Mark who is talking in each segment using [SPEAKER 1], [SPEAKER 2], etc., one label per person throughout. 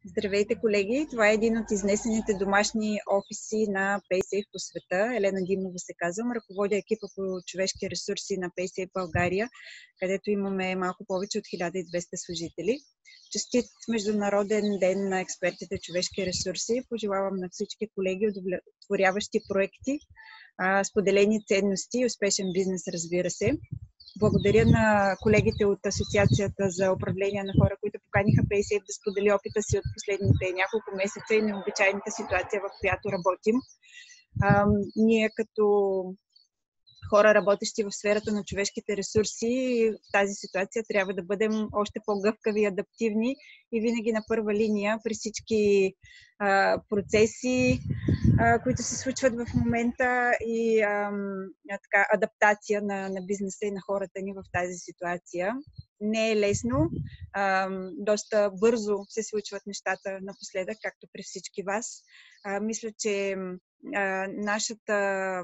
[SPEAKER 1] Здравейте, колеги! Това е един от изнесените домашни офиси на PaySafe по света. Елена Димова се казвам. Ръководя екипа по човешки ресурси на PaySafe България, където имаме малко повече от 1200 служители. Честит Международен ден на експертите човешки ресурси. Пожелавам на всички колеги удовлетворяващи проекти, споделени ценности и успешен бизнес, разбира се. Благодаря на колегите от Асоциацията за управление на хора, които поканиха PaySafe да сподели опита си от последните няколко месеца и необичайната ситуация, в която работим. Ние като хора, работещи в сферата на човешките ресурси, в тази ситуация трябва да бъдем още по-гъвкави и адаптивни и винаги на първа линия при всички процеси, които се случват в момента и адаптация на бизнеса и на хората ни в тази ситуация. Не е лесно, доста бързо се случват нещата напоследък, както при всички вас. Мисля, че нашата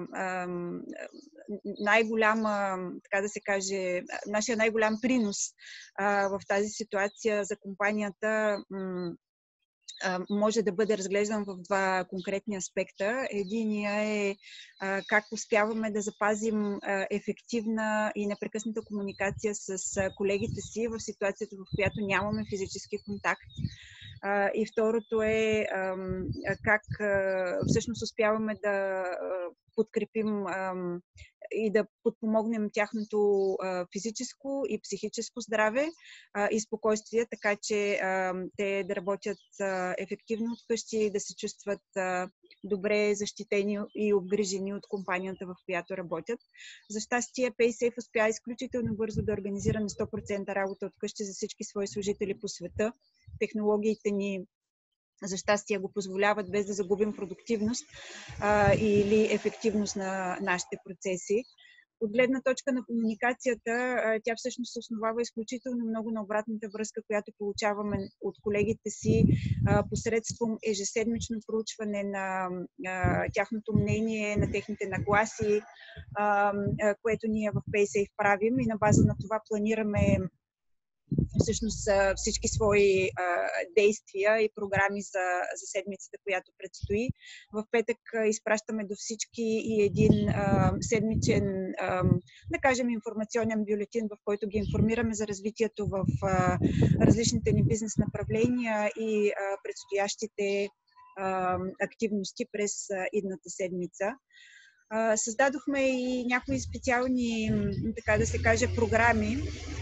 [SPEAKER 1] най-голяма, така да се каже, нашия най-голям принос в тази ситуация за компанията може да бъде разглеждан в два конкретни аспекта. Единия е как успяваме да запазим ефективна и непрекъсната комуникация с колегите си в ситуацията, в която нямаме физически контакт. И второто е как всъщност успяваме да подкрепим и да подпомогнем тяхното физическо и психическо здраве и спокойствие, така че те да работят ефективно от вкъщи, да се чувстват добре защитени и обгрижени от компанията, в която работят. За щастие, PaySafe успя изключително бързо да организира на 100% работа от вкъщи за всички свои служители по света. Технологиите ни за щастие го позволяват, без да загубим продуктивност или ефективност на нашите процеси. От гледна точка на комуникацията, тя всъщност се основава изключително много на обратната връзка, която получаваме от колегите си посредством ежеседмично проучване на тяхното мнение, на техните нагласи, което ние в PaySafe правим, и на база на това планираме всъщност всички свои действия и програми за седмицата, която предстои. В петък изпращаме до всички и един седмичен, да кажем, информационен бюлетин, в който ги информираме за развитието в различните ни бизнес направления и предстоящите активности през идната седмица. Създадохме и някои специални, така да се каже, програми,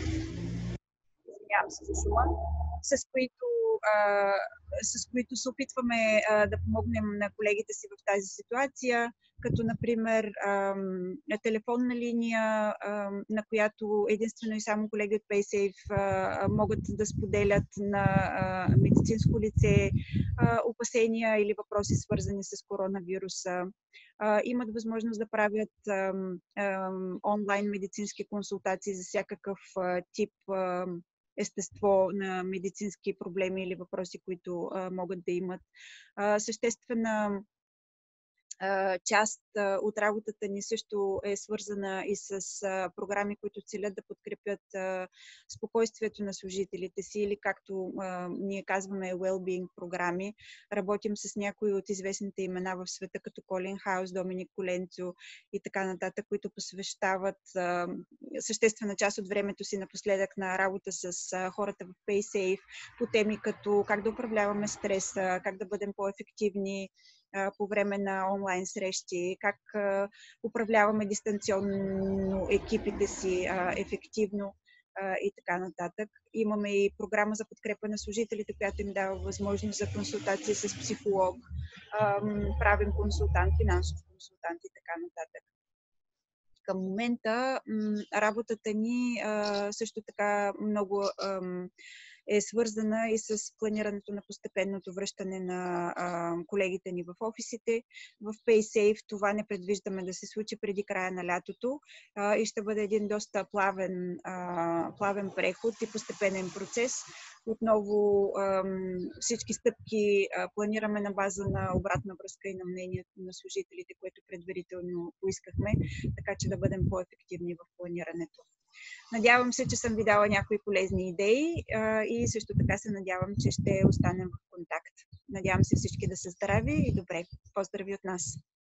[SPEAKER 1] с които се опитваме да помогнем на колегите си в тази ситуация, като например телефонна линия, на която единствено и само колеги от PaySafe могат да споделят на медицинско лице опасения или въпроси, свързани с коронавируса. Имат възможност да правят онлайн медицински консултации за всякакъв тип естество на медицински проблеми или въпроси, които могат да имат. Съществена част от работата ни също е свързана и с програми, които целят да подкрепят спокойствието на служителите си, или както ние казваме well-being програми. Работим с някои от известните имена в света, като Колин Хаус, Доминик Коленцо и така нататък, които посвещават съществена част от времето си напоследък на работа с хората в PaySafe по теми като как да управляваме стреса, как да бъдем по-ефективни по време на онлайн срещи, как управляваме дистанционно екипите си ефективно и така нататък. Имаме и програма за подкрепа на служителите, която им дава възможност за консултации с психолог, правен консултант, финансов консултант и така нататък. Към момента работата ни също така много е свързана и с планирането на постепенното връщане на колегите ни в офисите. В PaySafe това не предвиждаме да се случи преди края на лятото и ще бъде един доста плавен преход и постепенен процес. Отново всички стъпки планираме на база на обратна връзка и на мнението на служителите, което предварително поискахме, така че да бъдем по-ефективни в планирането. Надявам се, че съм ви дала някои полезни идеи и също така се надявам, че ще останем в контакт. Надявам се всички да са здрави и добре. Поздрави от нас!